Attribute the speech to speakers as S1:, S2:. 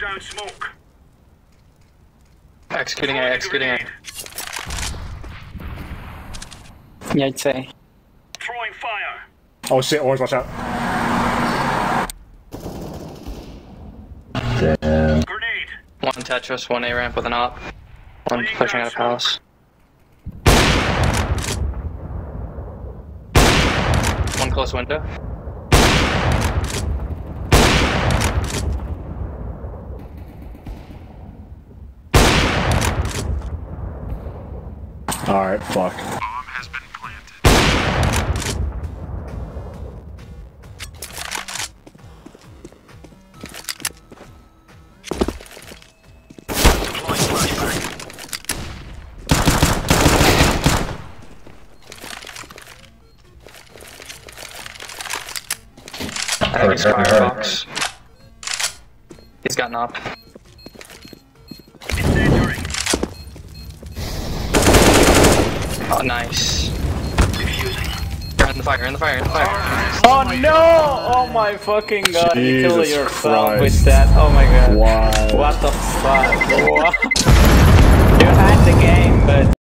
S1: down smoke.
S2: Executing A, executing A.
S3: Yeah, I'd say.
S1: Throwing fire.
S4: Oh shit, orange, watch out.
S5: Damn.
S1: Grenade.
S2: One Tetris, one A ramp with an op. One pushing out of palace. One close window.
S4: Alright, fuck.
S1: Bomb has been planted. Deploying flashbang.
S2: He's firebox. He's got an op.
S1: Incendiary.
S2: Oh, nice.
S1: Defusing.
S2: You're in the fire, in the fire, in the fire.
S3: Oh no! Oh my fucking god, you killed
S4: Jesus
S3: yourself
S4: Christ.
S3: with that. Oh my god.
S4: Why?
S3: What the fuck? What? You had the game, but